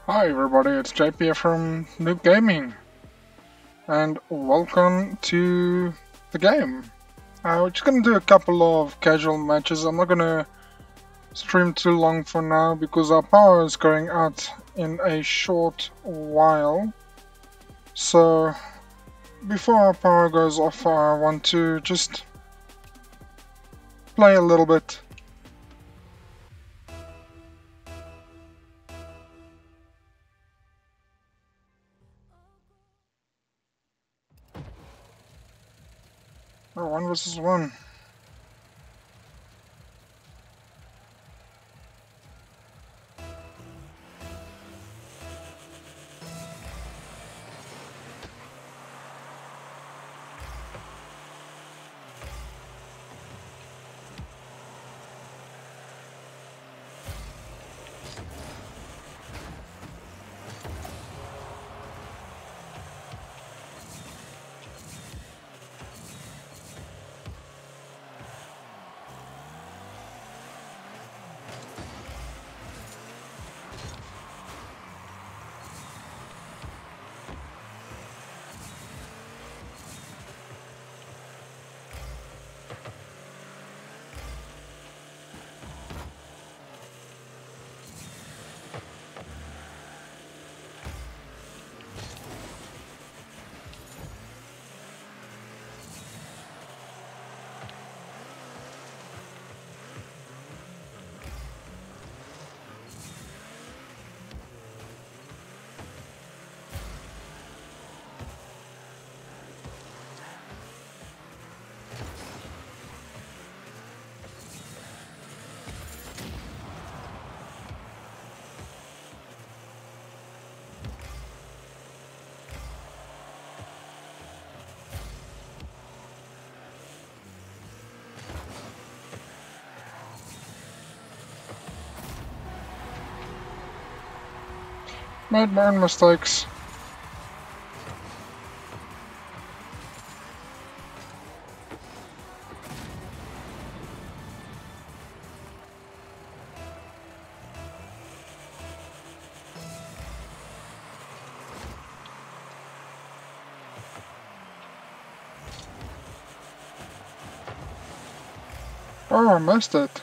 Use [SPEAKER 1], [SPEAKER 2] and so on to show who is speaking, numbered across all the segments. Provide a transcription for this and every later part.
[SPEAKER 1] Hi everybody, it's JP from Noob Gaming, and welcome to the game. We're just gonna do a couple of casual matches. I'm not gonna stream too long for now because our power is going out in a short while. So before our power goes off, I want to just play a little bit. Oh, 1 versus 1. Made my own mistakes. Oh, I missed it.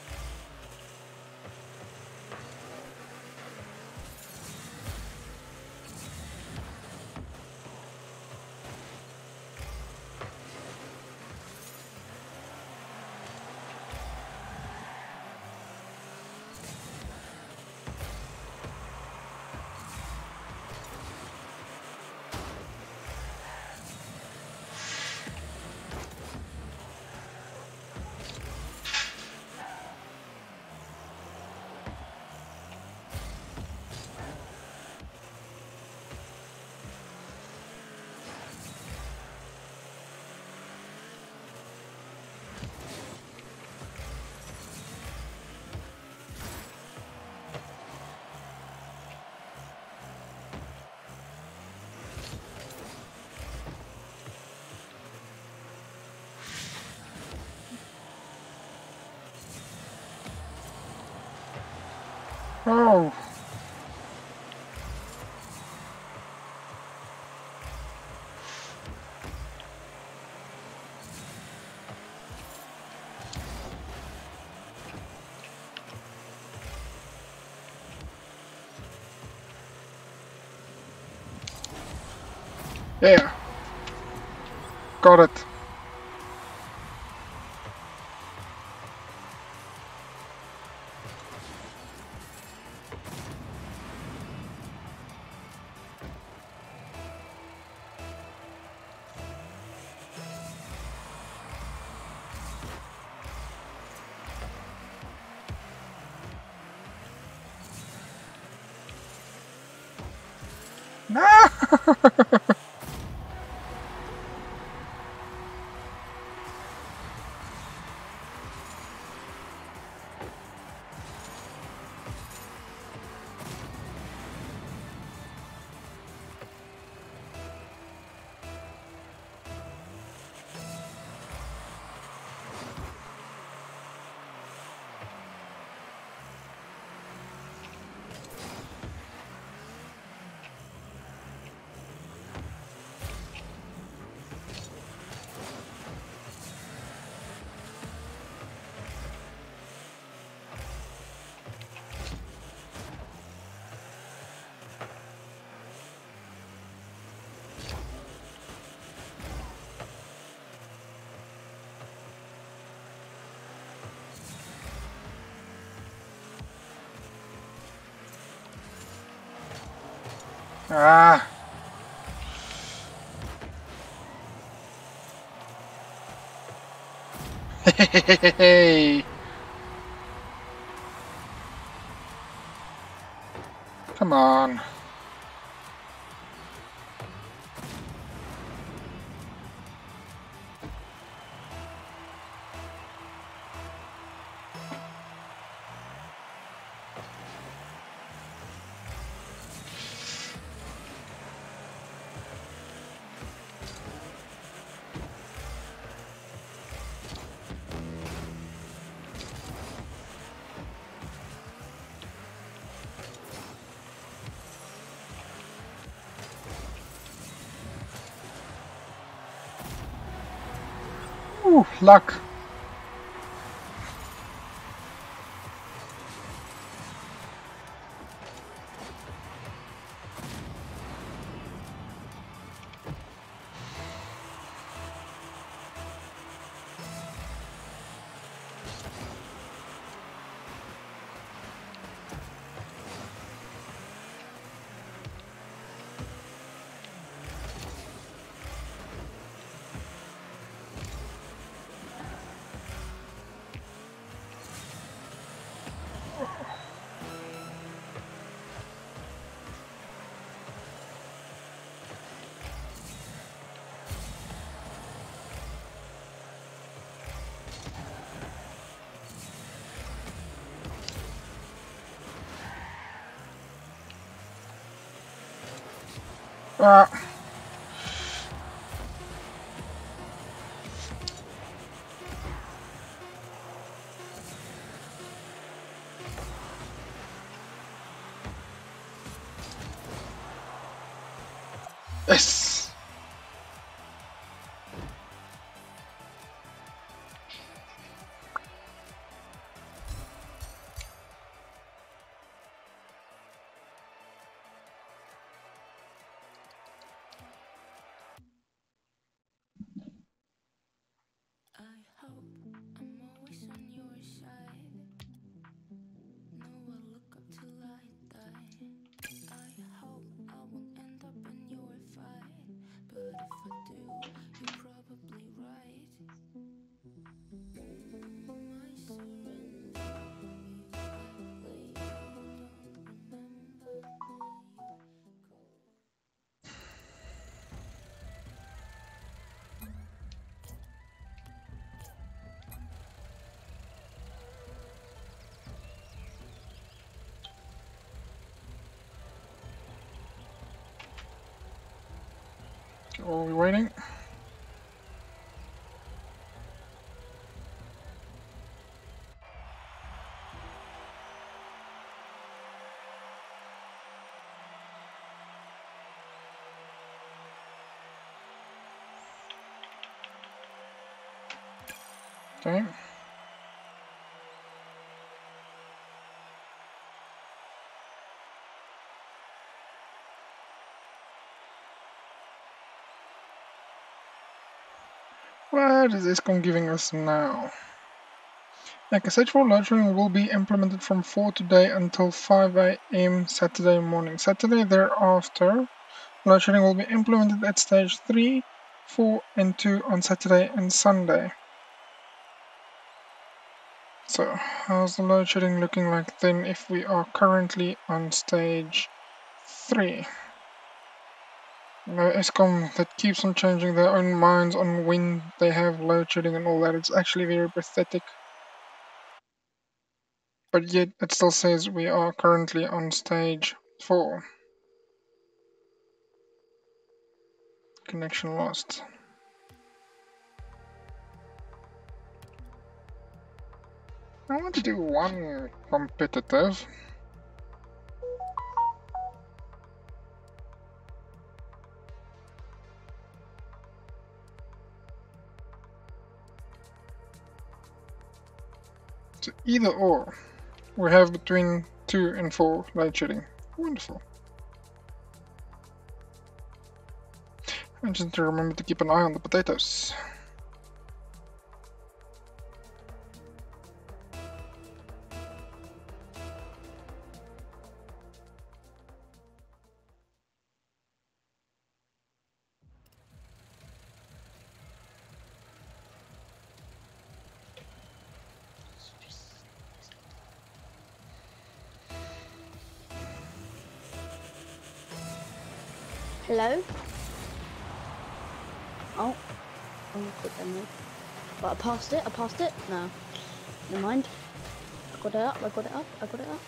[SPEAKER 1] Oh. Yeah. Got it. No! Ah. Hey. Come on. Ooh, luck. Ah. Yes.
[SPEAKER 2] I hope I'm always on your side. No, I look up till I die. I hope I won't end up in your fight. But if I do, you're probably right. I surrender. You act like you don't remember me.
[SPEAKER 1] Are we waiting? Okay. What is ISCOM giving us now? Like a stage 4 load sharing will be implemented from 4 today until 5 AM Saturday morning. Saturday thereafter, load sharing will be implemented at stage 3, 4 and 2 on Saturday and Sunday. So, how's the load shedding looking like then if we are currently on stage 3? No, ESCOM that keeps on changing their own minds on when they have load shedding and all that, it's actually very pathetic. But yet it still says we are currently on stage 4. Connection lost. I want to do one competitive. So either or. We have between 2 and 4 load shedding. Wonderful. And just to remember to keep an eye on the potatoes.
[SPEAKER 3] Hello? Oh. Oh, quick then. But I passed it. No. Never mind. I got it up. I got it up.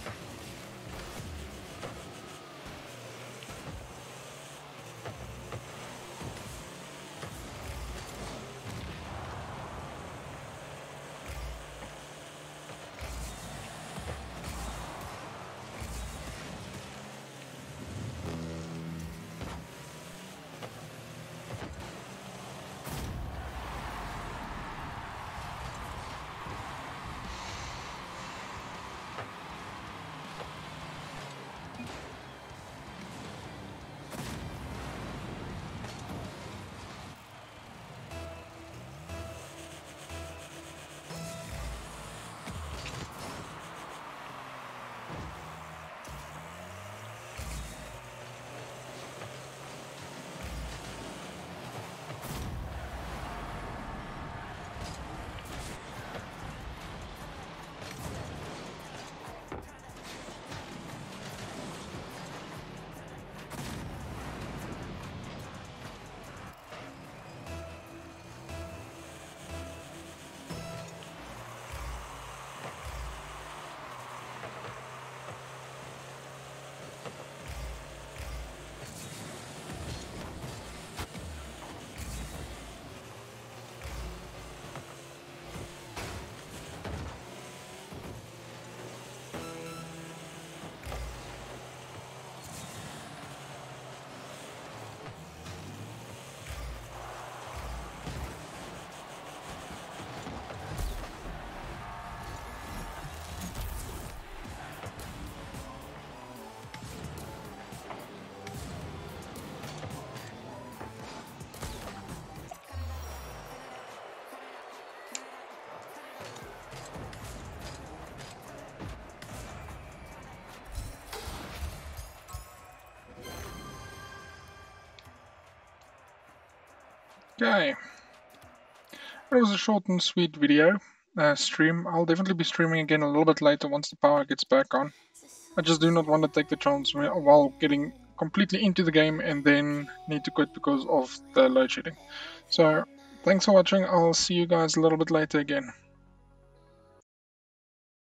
[SPEAKER 1] Okay. It was a short and sweet video stream. I'll definitely be streaming again a little bit later once the power gets back on. I just do not want to take the chance while getting completely into the game and then need to quit because of the load shedding. So, thanks for watching. I'll see you guys a little bit later again.